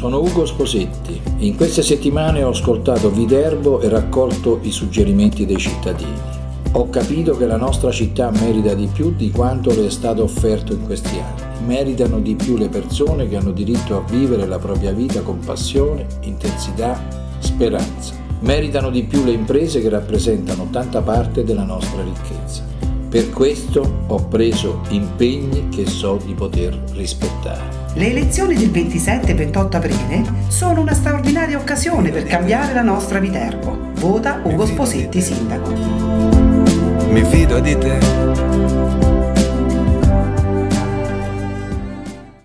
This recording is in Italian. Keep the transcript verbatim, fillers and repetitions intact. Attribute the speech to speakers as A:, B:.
A: sono Ugo Sposetti. In queste settimane ho ascoltato Viterbo e raccolto i suggerimenti dei cittadini. Ho capito che la nostra città merita di più di quanto le è stato offerto in questi anni. Meritano di più le persone che hanno diritto a vivere la propria vita con passione, intensità, speranza. Meritano di più le imprese che rappresentano tanta parte della nostra ricchezza. Per questo ho preso impegni che so di poter rispettare.
B: Le elezioni del ventisette e ventotto aprile sono una straordinaria occasione per cambiare la nostra Viterbo. Vota Ugo Sposetti sindaco.
C: Mi fido di te.